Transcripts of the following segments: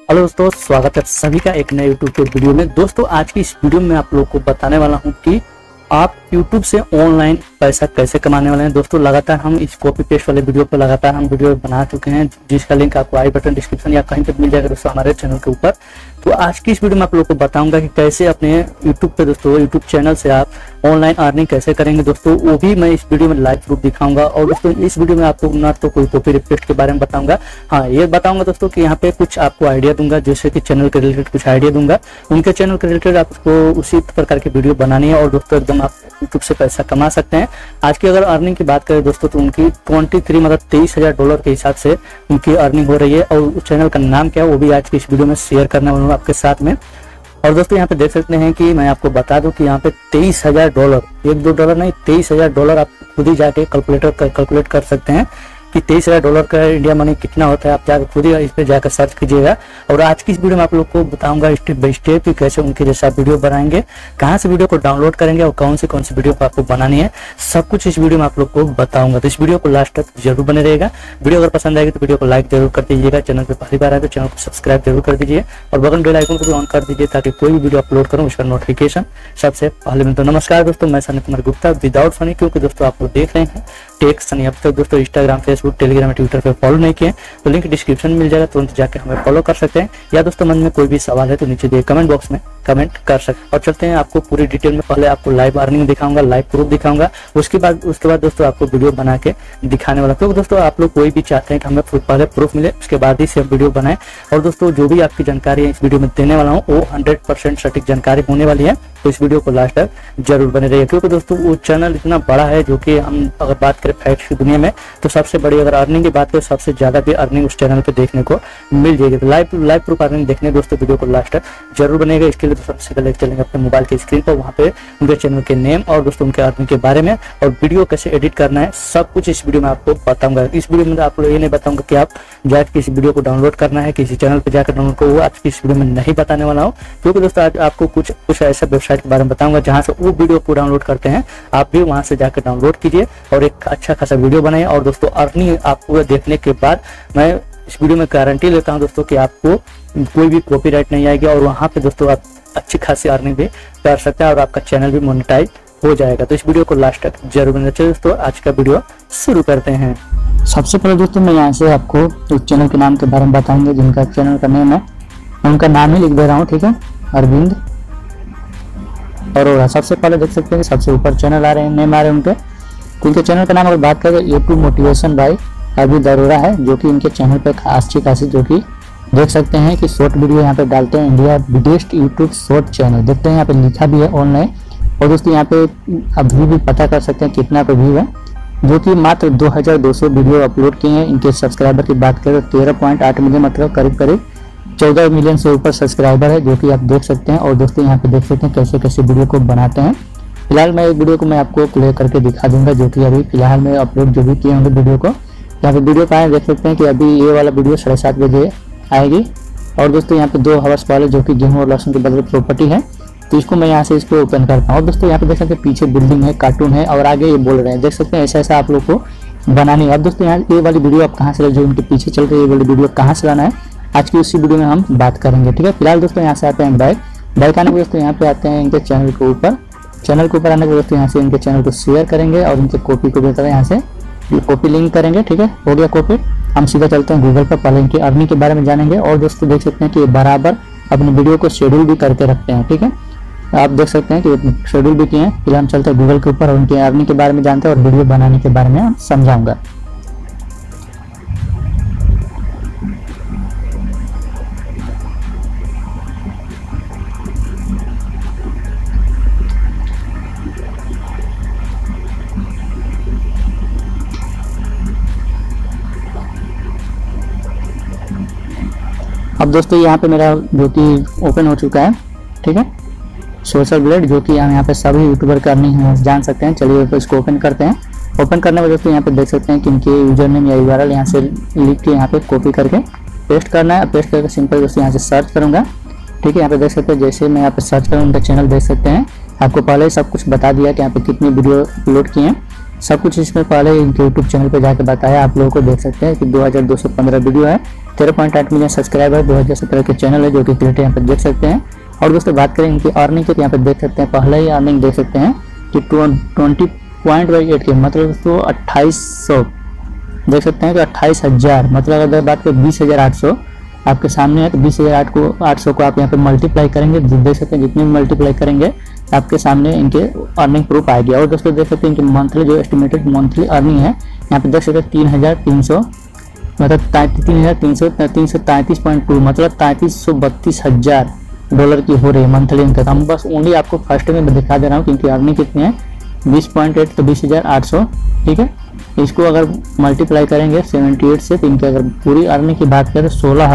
Hello दोस्तों, स्वागत है सभी का एक नए YouTube के वीडियो में। दोस्तों आज की इस वीडियो में आप लोग को बताने वाला हूं कि आप YouTube से ऑनलाइन पैसा कैसे कमाने वाले हैं। दोस्तों लगातार हम इस कॉपी पेस्ट वाले वीडियो पर लगातार हम वीडियो बना चुके हैं, जिसका लिंक आपको आई बटन डिस्क्रिप्शन या कहीं पर मिल जाएगा दोस्तों हमारे चैनल के ऊपर। तो आज की इस वीडियो में आप लोग को बताऊंगा कि कैसे अपने YouTube पे दोस्तों YouTube चैनल से आप ऑनलाइन अर्निंग कैसे करेंगे। दोस्तों वो भी मैं इस वीडियो में लाइव प्रूफ दिखाऊंगा। और दोस्तों इस वीडियो में आपको ना तो कोई कॉपी पेस्ट के बारे में बताऊंगा, हाँ ये बताऊंगा दोस्तों कि यहाँ पे कुछ आपको आइडिया दूंगा, जैसे कि चैनल के रिलेटेड कुछ आइडिया दूंगा। उनके चैनल के रिलेटेड आपको उसी प्रकार की वीडियो बनानी है और दोस्तों एकदम आप यूट्यूब से पैसा कमा सकते हैं। आज की अगर अर्निंग की बात करें दोस्तों तो उनकी 23 मतलब $23,000 के हिसाब से उनकी अर्निंग हो रही है। और उस चैनल का नाम क्या है वो भी आज की इस वीडियो में शेयर करने वाला हूँ आपके साथ में। और दोस्तों यहाँ पे देख सकते हैं कि मैं आपको बता दूं कि यहाँ पे $23,000, $1-2 नहीं, $23,000 आप खुद ही जाके कैलकुलेट कर सकते हैं कि $23,000 का इंडिया मनी कितना होता है। आप जाकर खुद ही इस पे जाकर सर्च कीजिएगा। और आज की इस वीडियो में आप लोग को बताऊंगा स्टेप बाय स्टेप कि कैसे उनके जैसा वीडियो बनाएंगे, कहाँ से वीडियो को डाउनलोड करेंगे और कौन सी वीडियो को आपको बनानी है, सब कुछ इस वीडियो में आप लोग को बताऊंगा। तो इस वीडियो को लास्ट तक जरूर बने रहेगा। वीडियो अगर पसंद आएगी तो वीडियो को लाइक जरूर कर दीजिएगा। चैनल पर पहली बार आए तो चैनल को सब्सक्राइब जरूर कर दीजिए और बगल बेल आइकन को भी ऑन कर दीजिए ताकि कोई भी वीडियो अपलोड करूँ उसका नोटिफिकेशन सबसे पहले मिलता है। नमस्कार दोस्तों, मैं सनी कुमार गुप्ता विदाउट फनी, क्योंकि दोस्तों आप लोग देख रहे हैं टेक सनी। अब तक दोस्तों इंस्टाग्राम, फेसबुक, टेलीग्राम, ट्विटर पे फॉलो नहीं किए तो लिंक डिस्क्रिप्शन में मिल जाएगा, तुरंत जाके हमें फॉलो कर सकते हैं। या दोस्तों मन में कोई भी सवाल है तो नीचे दिए कमेंट बॉक्स में कमेंट कर सकते हैं। और चलते हैं आपको पूरी डिटेल में, पहले आपको लाइव अर्निंग दिखाऊंगा, लाइव प्रूफ दिखाऊंगा, उसके बाद दोस्तों आपको वीडियो बना के दिखाने वाला। क्योंकि दोस्तों आप लोग कोई भी चाहते हैं कि हमें पहले प्रूफ मिले उसके बाद ही सिर्फ वीडियो बनाए। और दोस्तों जो भी आपकी जानकारी है इस वीडियो में देने वाला हूँ वो 100% सटीक जानकारी होने वाली है, तो इस वीडियो को लास्ट तक जरूर बने रहिए। क्योंकि दोस्तों वो चैनल इतना बड़ा है जो कि हम अगर बात करें फैक्ट्स की दुनिया में तो सबसे बड़ी अगर अर्निंग की बात करें सबसे ज्यादा भी अर्निंग उस चैनल पे देखने को मिल जाएगी। तो लाइव प्रूफ अर्निंग देखने दोस्तों वीडियो को लास्ट तक जरूर बनेगा। इसके लिए तो सबसे पहले चलेंगे अपने मोबाइल की स्क्रीन पर, वहाँ पे उनके चैनल के नेम और दोस्तों उनके अर्निंग के बारे में और वीडियो कैसे एडिट करना है सब कुछ इस वीडियो में आपको बताऊंगा। इस वीडियो में आप लोग ये नहीं बताऊंगा कि आप जाकर किसी वीडियो को डाउनलोड करना है, किसी चैनल पर जाकर डाउनलोड को, वो आज की इस वीडियो में नहीं बताने वाला हूँ। क्योंकि दोस्तों आज आपको कुछ ऐसा वेबसाइट के बारे में बताऊंगा जहाँ से वो वीडियो को डाउनलोड करते हैं, आप भी वहां से जाकर डाउनलोड कीजिए और एक अच्छा खासा वीडियो बनाइए। और दोस्तों अर्निंग आपको देखने के बाद मैं इस वीडियो में गारंटी लेता हूं दोस्तों कि आपको कोई भी कॉपीराइट नहीं आएगी और वहां पे दोस्तों आप अच्छी खासी अर्निंग भी कर सकते हैं और आपका चैनल भी मोनेटाइज हो जाएगा। तो इस वीडियो को लास्ट तक जरूर बने रहिए। दोस्तों आज का वीडियो शुरू करते हैं। सबसे पहले दोस्तों मैं यहाँ से आपको उस चैनल के नाम के बारे में बताऊंगा जिनका चैनल का नेम है, मैं उनका नाम ही लिख दे रहा हूँ, ठीक है, अरविंद अरोड़ा। सबसे पहले देख सकते हैं कि सबसे ऊपर चैनल आ रहे हैं, नेम आ रहे हैं उनके। तो इनके चैनल का नाम अगर बात करें YouTube motivation by Arvind Arora है, जो कि इनके चैनल पे अच्छी खासी जो कि देख सकते हैं कि शॉर्ट वीडियो यहाँ पे डालते हैं। India biggest YouTube short channel देखते हैं, यहाँ पे लिखा भी है ऑनलाइन। और दोस्तों यहाँ पे अभी भी पता कर सकते हैं कितना पे व्यू है, जो कि मात्र 2200 वीडियो अपलोड किए हैं। इनके सब्सक्राइबर की बात करें तो 13.8 मिलियन, मतलब करीब 14 मिलियन से ऊपर सब्सक्राइबर है, जो कि आप देख सकते हैं। और दोस्तों यहाँ पे देख सकते हैं कैसे कैसे वीडियो को बनाते हैं। फिलहाल मैं एक वीडियो को मैं आपको प्ले करके दिखा दूंगा, जो कि अभी फिलहाल में अपलोड जो भी किए होंगे वीडियो को। यहाँ पे वीडियो का देख सकते हैं कि अभी ये वाला वीडियो 7:30 बजे आएगी। और दोस्तों यहाँ पे 2 आवर्स पहले जो कि गेहूं और लहसुन के बदले प्रॉपर्टी है, तो इसको मैं यहाँ से इसको ओपन करता हूँ। और दोस्तों यहाँ पे देख सकते हैं पीछे बिल्डिंग है, कार्टून है और आगे ये बोल रहे हैं, देख सकते हैं ऐसा आप लोग को बनानी है। अब दोस्तों यहाँ ये वाली वीडियो आप कहाँ से, जो उनके पीछे चल रही है ये वाली वीडियो कहाँ से लाना है, आज की उसी वीडियो में हम बात करेंगे, ठीक है। फिलहाल दोस्तों यहाँ से आते हैं बैक आने के दोस्तों यहाँ पे आते हैं इनके चैनल के ऊपर आने के दोस्तों यहाँ से इनके चैनल को शेयर करेंगे और इनके कॉपी को बेहतर यहाँ से कॉपी लिंक करेंगे, ठीक है, हो गया कॉपी। हम सीधा चलते हैं गूगल पर, पहले इनकी अर्निंग के बारे में जानेंगे। और दोस्तों देख सकते हैं कि बराबर अपने वीडियो को शेड्यूल भी करके रखते हैं, ठीक है, आप देख सकते हैं कि शेड्यूल भी किए हैं। फिलहाल हम चलते हैं गूगल के ऊपर और उनकी अर्निंग के बारे में जानते हैं और वीडियो बनाने के बारे में समझाऊंगा। अब दोस्तों यहाँ पे मेरा जो कि ओपन हो चुका है, ठीक है, सोशल ब्लेड, जो कि हम यहाँ पे सभी यूट्यूबर का अर्निंग जान सकते हैं। चलिए तो इसको ओपन करते हैं। ओपन करने में दोस्तों यहाँ पे देख सकते हैं कि इनके यूजर नेम या यूआरएल यहाँ से लिख के यहाँ पे कॉपी करके पेस्ट करना है। पेस्ट करके सिंपल दोस्तों यहाँ से सर्च करूँगा, ठीक है। यहाँ पे देख सकते हैं जैसे मैं यहाँ पे सर्च करूँ उनका चैनल देख सकते हैं, आपको पहले ही सब कुछ बता दिया कि यहाँ पे कितनी वीडियो अपलोड किए हैं, सब कुछ इसमें पहले इनके यूट्यूब चैनल पे जाके बताया। आप लोगों को देख सकते हैं कि 2215 वीडियो है 13.8 मिलियन सब्सक्राइबर 2017 के चैनल है जो कि क्रिएटर यहाँ पर देख सकते हैं। और दोस्तों बात करें इनकी अर्निंग की तो यहाँ पर देख सकते हैं, पहले ही अर्निंग देख सकते हैं कि 20.8 के मतलब दोस्तों 2800 देख सकते हैं कि 28,000 मतलब अगर बात करें 20,800 आपके सामने है तो 20,800 को आप यहाँ पे मल्टीप्लाई करेंगे, देख सकते हैं जितने मल्टीप्लाई करेंगे आपके सामने इनके अर्निंग प्रूफ आएगी। और दोस्तों देख सकते हैं इनकी मंथली जो एस्टिमेटेड मंथली अर्निंग है यहाँ पे देख सकते हैं 3,300 मतलब 333.2 मतलब 33,32,000 डॉलर की हो रही है मंथली इनका। तो हम बस ओनली आपको फर्स्ट में दिखा दे रहा हूँ कि इनकी अर्निंग कितनी है 20.8 तो 20,800 ठीक है। इसको अगर मल्टीप्लाई करेंगे 78 से तो इनकी अगर पूरी अर्निंग की बात करें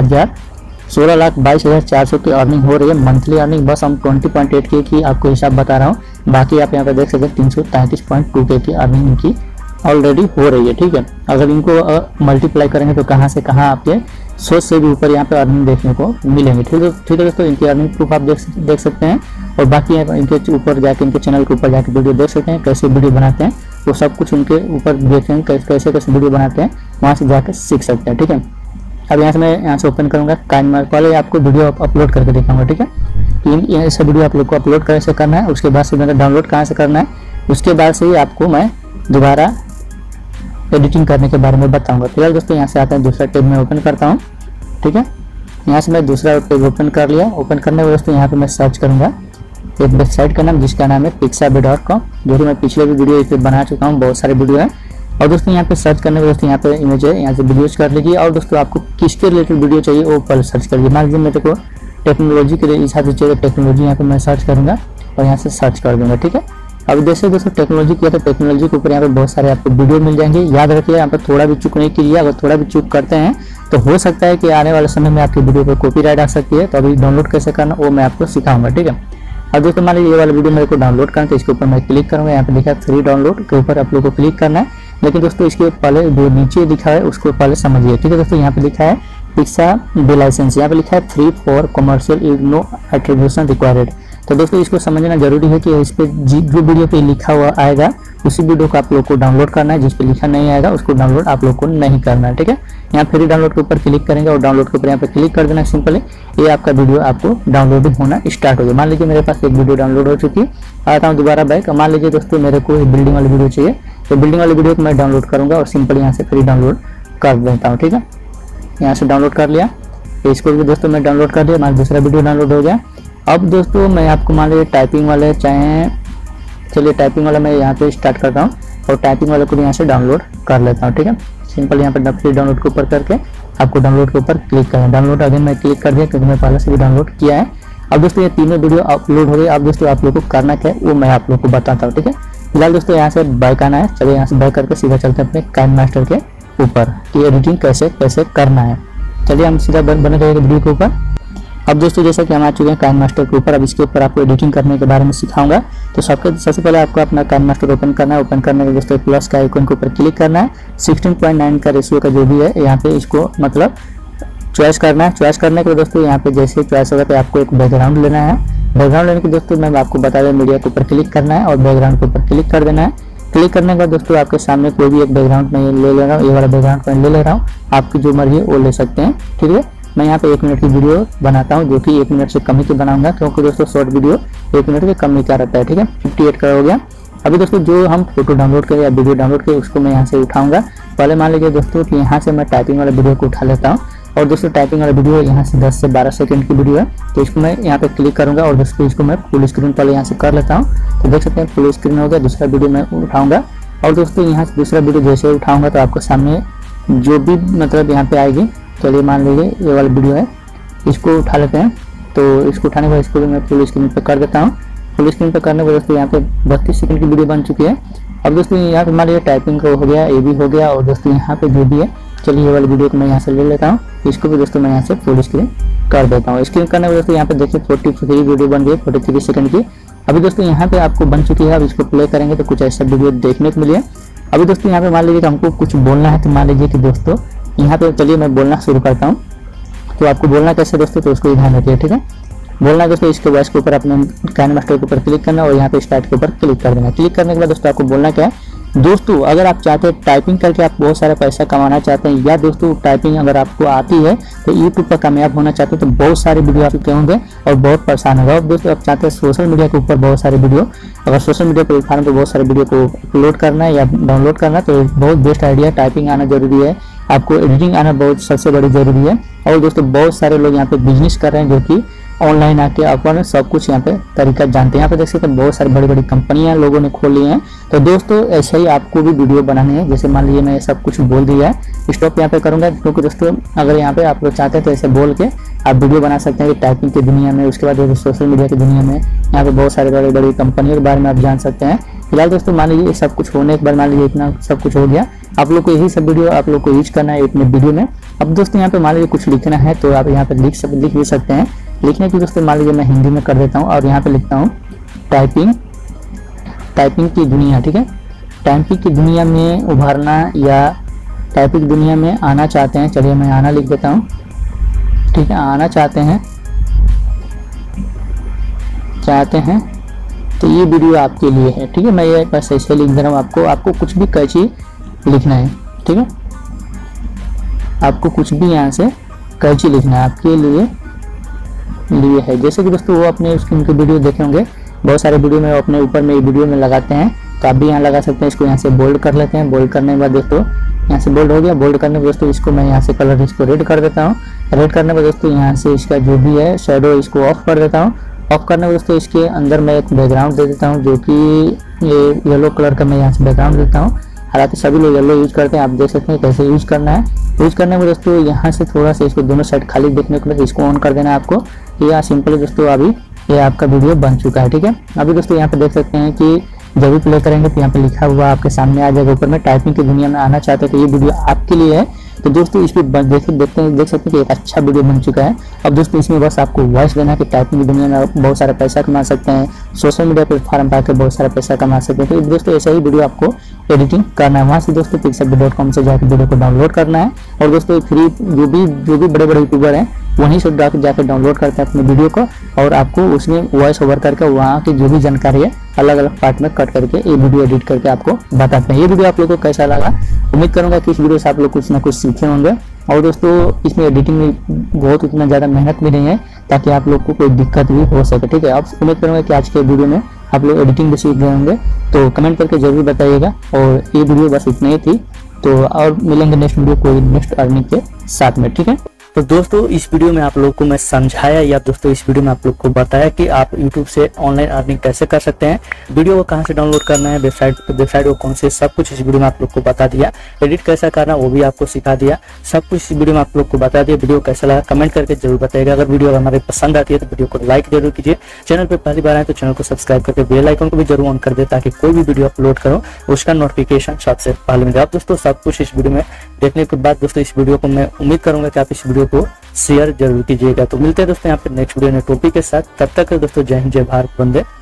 16,22,400 की अर्निंग हो रही है मंथली अर्निंग। बस हम 20.8 के की आपको हिसाब बता रहा हूँ, बाकी आप यहाँ पर देख सकते हैं 333.2 के की अर्निंग इनकी ऑलरेडी हो रही है ठीक है। अगर इनको मल्टीप्लाई करेंगे तो कहाँ से कहाँ आपके 100 से भी ऊपर यहाँ पे अर्निंग देखने को मिलेंगे ठीक है दोस्तों। इनकी अर्निंग प्रूफ आप देख सकते हैं और बाकी इनके ऊपर जाके इनके चैनल के ऊपर जाके वीडियो देख सकते हैं कैसे वीडियो बनाते हैं, वो सब कुछ उनके ऊपर देखेंगे कैसे कैसे वीडियो बनाते हैं, वहाँ से जाकर सीख सकते हैं ठीक है। अब यहाँ से मैं यहाँ से ओपन करूँगा काइनमास्टर, पहले आपको वीडियो अपलोड करके दिखाऊंगा ठीक है कि ऐसा वीडियो आप लोग को अपलोड कैसे करना है, उसके बाद से मेरा डाउनलोड कहाँ से करना है, उसके बाद से ही आपको मैं दोबारा एडिटिंग करने के बारे में बताऊंगा। फिलहाल दोस्तों यहाँ से आता है दूसरा टैब में ओपन करता हूँ ठीक है। यहाँ से मैं दूसरा टैब ओपन कर लिया। ओपन करने के दोस्तों यहाँ पे मैं सर्च करूँगा एक वेबसाइट का नाम जिसका नाम है pixabay.com, जो कि मैं पिछले भी वीडियो इस पर बना चुका हूँ, बहुत सारे वीडियो है। और दोस्तों यहाँ पे सर्च करने के दोस्तों यहाँ पे इमेज है, यहाँ से वीडियोज कर लीजिए। और दोस्तों आपको किसके रिलेटेड वीडियो चाहिए वो पहले सर्च करिए। मान लीजिए मेरे को टेक्नोलॉजी के हिसाब से चाहिए, टेक्नोलॉजी यहाँ पे मैं सर्च करूँगा और यहाँ से सर्च कर दूँगा ठीक है। अब जैसे दोस्तों टेक्नोलॉजी किया तो टेक्नोलॉजी के ऊपर यहाँ पे बहुत सारे आपको वीडियो मिल जाएंगे। याद रखिए यहाँ पे थोड़ा भी चूक नहीं कीजिए, अगर थोड़ा भी चूक करते हैं तो हो सकता है कि आने वाले समय में आपकी वीडियो पर कॉपीराइट आ सकती है। तो अभी डाउनलोड कैसे करना वो मैं आपको सिखाऊंगा ठीक है। अब दोस्तों मान लीजिए ये वाला वीडियो मेरे को डाउनलोड करना है तो इसके ऊपर मैं क्लिक करूँगा, यहाँ पे लिखा है फ्री डाउनलोड के ऊपर आप लोग को क्लिक करना है। लेकिन दोस्तों इसके पहले जो नीचे लिखा है उसको पहले समझिए ठीक है दोस्तों। यहाँ पे लिखा है पिक्साबे लाइसेंस, यहाँ पे लिखा है free for commercial is no attribution required. तो दोस्तों इसको समझना जरूरी है कि इस पे जो वीडियो पे लिखा हुआ आएगा उसी वीडियो को आप लोग को डाउनलोड करना है, जिस पे लिखा नहीं आएगा उसको डाउनलोड आप लोग को नहीं करना है ठीक है। यहाँ फ्री डाउनलोड के ऊपर क्लिक करेंगे और डाउनलोड के ऊपर यहाँ पे क्लिक कर देना सिंपली, ये आपका वीडियो आपको डाउनलोडिंग होना स्टार्ट हो गया। मान लीजिए मेरे पास एक वीडियो डाउनलोड हो चुकी है, आता हूँ दोबारा बैक। मान लीजिए दोस्तों मेरे को बिल्डिंग वाली वीडियो चाहिए, तो बिल्डिंग वाली वीडियो को मैं डाउनलोड करूँगा और सिंपली यहाँ से फ्री डाउनलोड कर देता हूँ ठीक है। यहाँ से डाउनलोड कर लिया, इसको भी दोस्तों मैं डाउनलोड कर लिया, हमारा दूसरा वीडियो डाउनलोड हो गया। अब दोस्तों मैं आपको मान लीजिए टाइपिंग वाले चाहे, चलिए टाइपिंग वाला मैं यहाँ पे स्टार्ट करता हूँ और टाइपिंग वाले को भी यहाँ से डाउनलोड कर लेता हूँ ठीक है। सिंपल यहाँ पर फ्री डाउनलोड के ऊपर करके आपको डाउनलोड के ऊपर क्लिक करना है। डाउनलोड अगेन मैं क्लिक कर दिया क्योंकि मैं पहले से भी डाउनलोड किया है। अब दोस्तों ये तीनों वीडियो अपलोड हो गए। अब दोस्तों आप लोग को करना क्या है वो मैं आप लोग को बताता हूँ ठीक है। फिलहाल दोस्तों यहाँ से बैक आना है, चलिए यहाँ से बैक करके सीधा चलते हैं अपने काइनमास्टर के ऊपर कि एडिटिंग कैसे कैसे करना है। चलिए हम सीधा बने रहेंगे वीडियो के ऊपर। अब दोस्तों जैसा कि हम आ चुके हैं काइनमास्टर के ऊपर, अब इसके ऊपर आपको एडिटिंग करने के बारे में सिखाऊंगा। तो सबसे पहले आपको अपना काइनमास्टर ओपन करना है। ओपन करने के दोस्तों प्लस का आइकन के ऊपर क्लिक करना है। 16:9 का रेशियो का जो भी है यहाँ पे इसको मतलब चॉइस करना है। चॉइस करने के दोस्तों यहाँ पे जैसे चॉइस होगा तो आपको एक बैकग्राउंड लेना है। बैकग्राउंड लेने के दोस्तों मैं आपको बता दें मीडिया के ऊपर क्लिक करना है और बैकग्राउंड के ऊपर क्लिक कर देना है। क्लिक करने के बाद दोस्तों आपके सामने कोई भी एक बैकग्राउंड मैं ले ले रहा हूँ, ये वाला बैकग्राउंड मैं ले ले रहा हूँ, आपकी जो मर्जी है वो ले सकते हैं ठीक है। मैं यहाँ पे 1 मिनट की वीडियो बनाता हूँ जो कि 1 मिनट से कम ही की बनाऊंगा, क्योंकि दोस्तों शॉर्ट वीडियो 1 मिनट के कम ही का रहता है ठीक है। 58 का हो गया। अभी दोस्तों जो हम फोटो डाउनलोड करें या वीडियो डाउनलोड करें उसको मैं यहाँ से उठाऊंगा। पहले मान लीजिए दोस्तों कि यहाँ से मैं टाइपिंग वाले वीडियो को उठा लेता हूँ और दोस्तों टाइपिंग वाला वीडियो यहाँ से 10 से 12 सेकंड की वीडियो है, तो इसको मैं यहाँ पे क्लिक करूँगा और दोस्तों इसको मैं फुल स्क्रीन पहले यहाँ से कर लेता हूँ। तो देख सकते हैं फुल स्क्रीन हो गया। दूसरा वीडियो मैं उठाऊँगा और दोस्तों यहाँ से दूसरा वीडियो जैसे उठाऊँगा तो आपको सामने जो भी मतलब यहाँ पे आएगी। चलिए मान लीजिए ये वाला वीडियो है, इसको उठा लेते हैं। तो इसको उठाने के बाद इसको भी मैं फुल स्क्रीन पे कर देता हूँ। फुल स्क्रीन पे करने के बाद दोस्तों यहाँ पे 32 सेकंड की वीडियो बन चुकी है। अब दोस्तों यहाँ पे मान लीजिए टाइपिंग का हो गया, ये भी हो गया और दोस्तों यहाँ पे जो भी है, चलिए ये वाली वीडियो को मैं यहाँ से ले लेता हूँ। इसको भी दोस्तों मैं यहाँ से फुल स्क्रीन कर देता हूँ। स्क्रीन करने के दोस्तों यहाँ पे देखिए 43 वीडियो बन गई 43 सेकंड की। अभी दोस्तों यहाँ पे आपको बन चुकी है। अब इसको प्ले करेंगे तो कुछ ऐसा वीडियो देखने को मिले। अभी दोस्तों यहाँ पे मान लीजिए कि हमको कुछ बोलना है, तो मान लीजिए कि दोस्तों यहाँ पे चलिए मैं बोलना शुरू करता हूँ। तो आपको बोलना कैसे दोस्तों, तो उसको ध्यान रखिए ठीक है। बोलना दोस्तों इसके वॉइस के ऊपर अपने काइनमास्टर के ऊपर क्लिक करना और यहाँ पे स्टार्ट के ऊपर क्लिक कर देना। क्लिक करने के बाद दोस्तों आपको बोलना क्या है दोस्तों अगर आप चाहते हैं टाइपिंग करके आप बहुत सारा पैसा कमाना चाहते हैं, या दोस्तों टाइपिंग अगर आपको आती है तो यूट्यूब पर कामयाब होना चाहते हैं, तो बहुत सारे वीडियो आप चुके होंगे और बहुत परेशान होगा। और दोस्तों आप चाहते हैं सोशल मीडिया के ऊपर बहुत सारे वीडियो, अगर सोशल मीडिया प्लेटफॉर्म पर बहुत सारे वीडियो को अपलोड करना है या डाउनलोड करना है, तो बहुत बेस्ट आइडिया है। टाइपिंग आना जरूरी है, आपको एडिटिंग आना बहुत सबसे बड़ी जरूरी है। और दोस्तों बहुत सारे लोग यहाँ पे बिजनेस कर रहे हैं जो कि ऑनलाइन आके अपन सब कुछ यहाँ पे तरीका जानते हैं। यहाँ पे देख सकते हैं बहुत सारी बड़ी बड़ी कंपनियां लोगों ने खोल ली हैं। तो दोस्तों ऐसे ही आपको भी वीडियो बनाने हैं। जैसे मान लीजिए मैं सब कुछ बोल दिया है, स्टॉप यहाँ पे करूंगा, क्योंकि दोस्तों अगर यहाँ पे आप लोग चाहते हैं तो ऐसे बोल के आप वीडियो बना सकते हैं टाइपिंग की दुनिया में। उसके बाद सोशल मीडिया की दुनिया में यहाँ पे बहुत सारे बड़ी बड़ी कंपनियों के बारे में आप जान सकते हैं। फिलहाल दोस्तों मान लीजिए सब कुछ होने के बाद, मान लीजिए इतना सब कुछ हो गया, आप लोग को यही सब वीडियो आप लोग को यूज करना है अपने वीडियो में। अब दोस्तों यहाँ पे मान लीजिए कुछ लिखना है तो आप यहाँ पे लिख भी सकते हैं। लिखने की दोस्तों मान लीजिए मैं हिंदी में कर देता हूँ और यहाँ पे लिखता हूँ टाइपिंग की दुनिया। ठीक है, टाइपिंग की दुनिया में उभरना या टाइपिंग दुनिया में आना चाहते हैं, चलिए मैं आना लिख देता हूँ। ठीक है, आना चाहते हैं तो ये वीडियो आपके लिए है। ठीक है, मैं ये बस ऐसे लिख दे रहा हूँ। आपको कुछ भी कैची लिखना है। ठीक है, आपको कुछ भी यहाँ से कैची लिखना है, आपके लिए है। जैसे कि दोस्तों वो अपने उनके वीडियो देखे होंगे, बहुत सारे वीडियो में अपने ऊपर में वीडियो में लगाते हैं, तो आप भी यहाँ लगा सकते हैं। इसको यहाँ से बोल्ड कर लेते हैं। बोल्ड करने के बाद दोस्तों यहाँ से बोल्ड हो गया। बोल्ड करने के बाद दोस्तों इसको मैं यहाँ से कलर इसको रेड कर देता हूँ। रेड करने के बाद दोस्तों यहाँ से इसका जो भी है शेडो इसको ऑफ कर देता हूँ। ऑफ करने के दोस्तों इसके अंदर मैं एक बैकग्राउंड दे देता हूँ, जो कि ये येलो कलर का मैं यहाँ से बैकग्राउंड देता हूँ। हालांकि सभी लोग येलो यूज करते हैं, आप देख सकते हैं कैसे यूज करना है। यूज करने में दोस्तों यहाँ से थोड़ा सा इसको दोनों साइड खाली देखने को मिले, इसको ऑन कर देना है आपको। ये सिंपल दोस्तों अभी ये आपका वीडियो बन चुका है। ठीक है, अभी दोस्तों यहाँ पे देख सकते हैं कि जब भी प्ले करेंगे तो यहाँ पे लिखा हुआ आपके सामने आ जाएगा ऊपर में, टाइपिंग की दुनिया में आना चाहते हैं तो ये वीडियो आपके लिए है। तो दोस्तों इस पर देख सकते हैं कि एक अच्छा वीडियो बन चुका है। अब दोस्तों इसमें बस आपको वॉइस देना है कि टाइपिंग की दुनिया में आप बहुत सारा पैसा कमा सकते हैं, सोशल मीडिया प्लेटफॉर्म पर आकर बहुत सारा पैसा कमा सकते हैं। तो दोस्तों ऐसा ही वीडियो आपको एडिटिंग करना है। वहाँ से दोस्तों pixabay.com से जाकर वीडियो को डाउनलोड करना है। और दोस्तों फ्री जो भी बड़े बड़े यूट्यूबर हैं वहीं से जाकर डाउनलोड करते हैं अपने वीडियो को, और आपको उसमें वॉइस ओवर करके वहाँ की जो भी जानकारी है अलग अलग पार्ट में कट करके ये वीडियो एडिट करके आपको बताते हैं। ये वीडियो आप लोगों को कैसा लगा, उम्मीद करूंगा कि इस वीडियो से आप लोग कुछ ना कुछ सीखे होंगे। और दोस्तों इसमें एडिटिंग में बहुत उतना ज़्यादा मेहनत भी नहीं है, ताकि आप लोग को कोई दिक्कत भी हो सके। ठीक है, आप उम्मीद करूंगा कि आज के वीडियो में आप लोग एडिटिंग भी सीख गए होंगे, तो कमेंट करके जरूर बताइएगा। और ये वीडियो बस इतना ही थी, तो और मिलेंगे नेक्स्ट वीडियो कोई नेक्स्ट अर्निंग के साथ में। ठीक है, तो दोस्तों इस वीडियो में आप लोग को मैं समझाया, या दोस्तों इस वीडियो में आप लोग को बताया कि आप YouTube से ऑनलाइन अर्निंग कैसे कर सकते हैं, वीडियो को कहां से डाउनलोड करना है, वेबसाइट को कौन से, सब कुछ इस वीडियो में आप लोग को बता दिया। एडिट कैसा करना वो भी आपको सिखा दिया, सब कुछ इस वीडियो में आप लोग को बता दिया। वीडियो कैसा लगा कमेंट करके जरूर बताइएगा। अगर वीडियो हमारे पसंद आती है तो वीडियो को लाइक जरूर कीजिए। चैनल पर पहली बार आए तो चैनल को सब्सक्राइब करके बेल आइकन को भी जरूर ऑन कर दे, ताकि कोई भी वीडियो अपलोड करो उसका नोटिफिकेशन सबसे पहले मिले। आप दोस्तों सब कुछ इस वीडियो में देखने के बाद दोस्तों इस वीडियो को मैं उम्मीद करूंगा कि आप इस वीडियो को शेयर जरूर कीजिएगा। तो मिलते हैं दोस्तों यहाँ पे नेक्स्ट वीडियो में टॉपिक के साथ। तब तक दोस्तों जय हिंद, जय भारत, वंदे